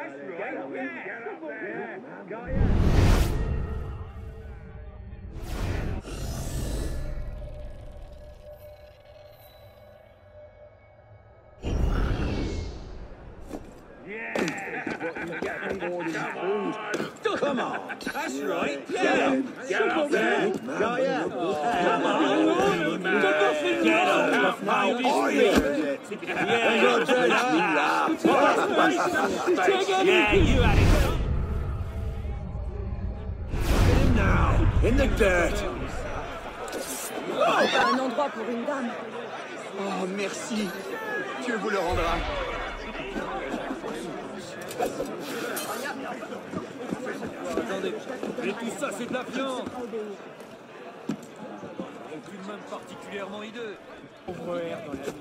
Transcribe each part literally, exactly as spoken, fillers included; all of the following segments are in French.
Come on. That's right. Yeah. Get up there. Go, yeah. Come on. Get up. How are you? Yeah, you're dead. Yeah, you had it. Look at him now. In the dirt. C'est un endroit pour une dame. Oh, merci. Dieu vous le rendra. Attendez, mais tout ça c'est de la viande. Aucune même particulièrement hideux. Pauvre air dans la nuit.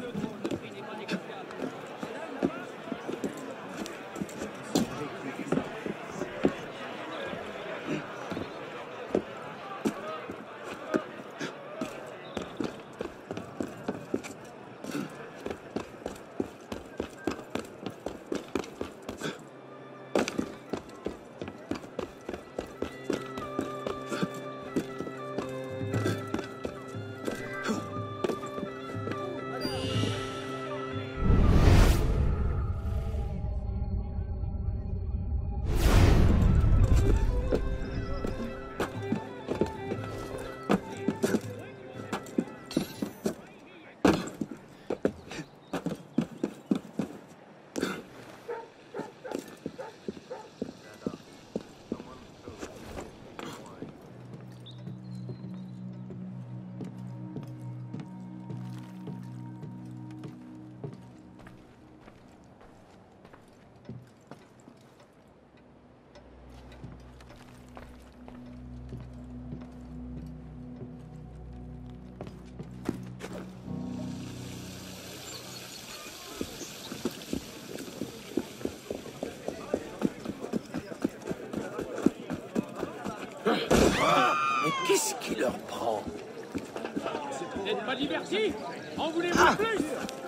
Mais qu'est-ce qui leur prend? Vous n'êtes pas divertis? En voulez-vous ah. plus?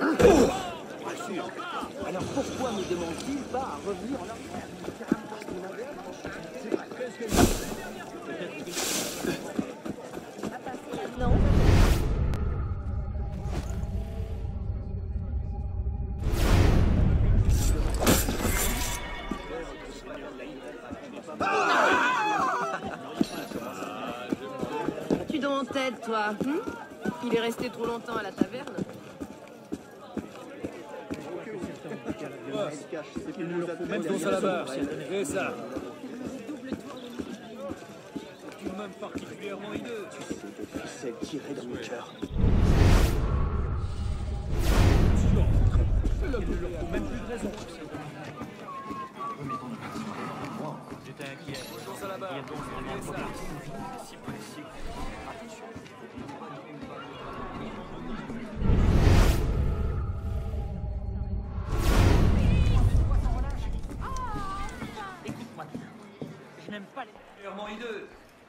Alors pourquoi me demande-t-il pas à revenir en arrière? Non. Tu dans tête, toi hmm? Il est resté trop longtemps à la taverne. Mettons ça là-bas. Fais ça. Aucune même particulièrement hideux. C'est tiré dans mon cœur. Même plus de raison. J'étais inquiet. Mettons ça là-bas. Fais ça. Si possible. Écoute-moi bien. Je n'aime pas les... Clairement hideux.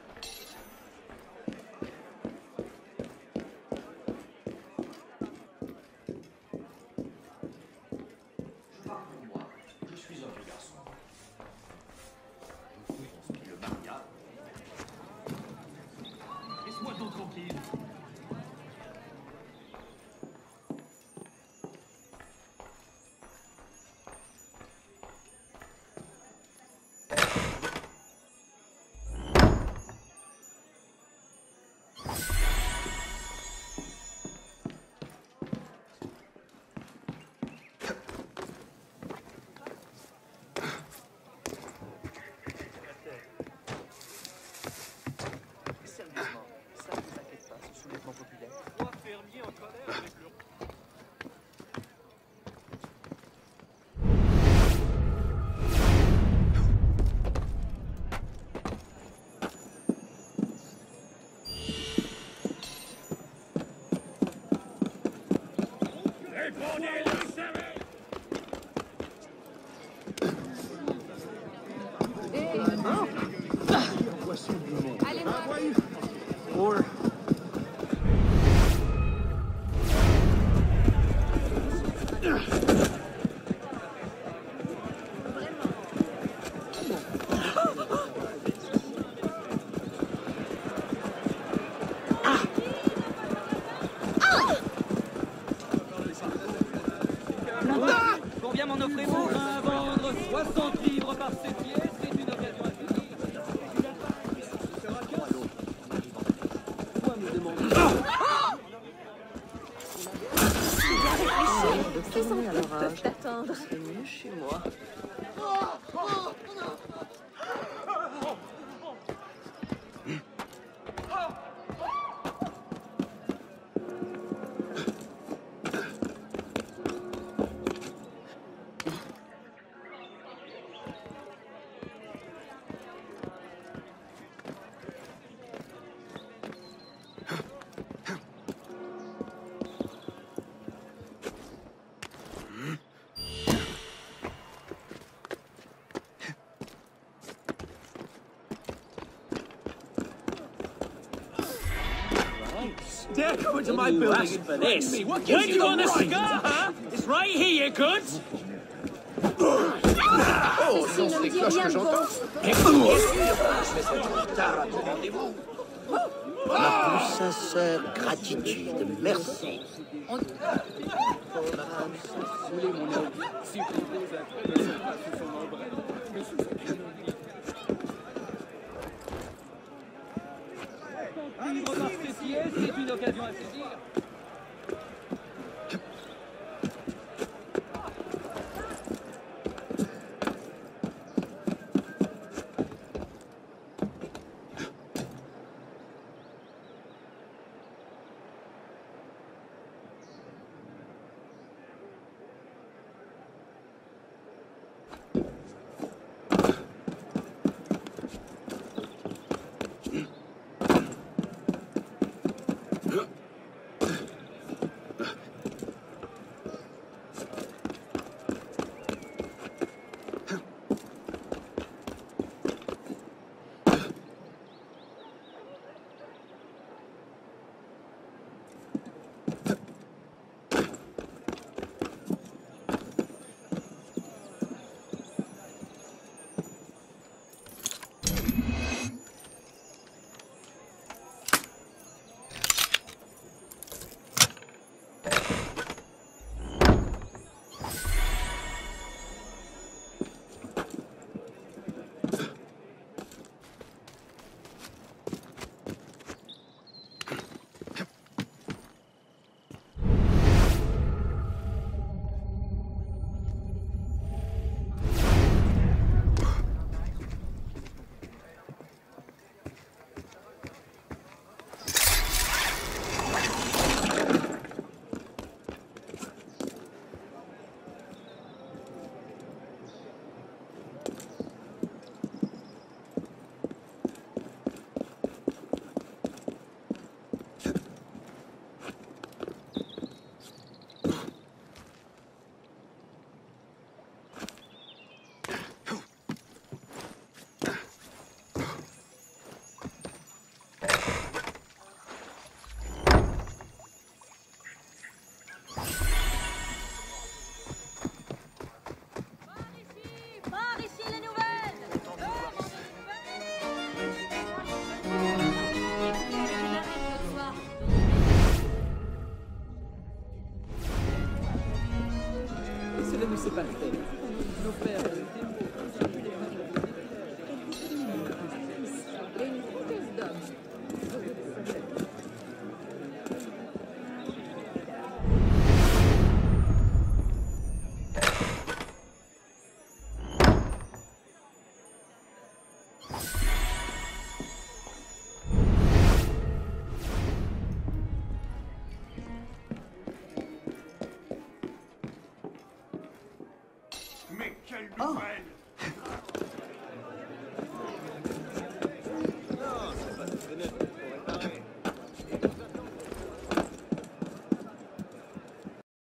Laisse-moi donc tranquille. Sérieusement, ça ne vous inquiète pas, ce soulèvement populaire. Trois fermiers en colère avec leur... Allez, moi. Or... Vraiment. Sans doute t'attendre. C'est mieux chez moi. Dare come into my building for this? Where do you want a cigar, huh? It's right here, you good? Oh, non, c'est les cloches que j'entends. Je fais ça trop tard à ton rendez-vous. Ma plus sincère gratitude. Merci. C'est une occasion à saisir. C'est pas fait. Nos pères étaient une prothèse d'homme. Mais quelle nouvelle! Non, c'est pas tout fini.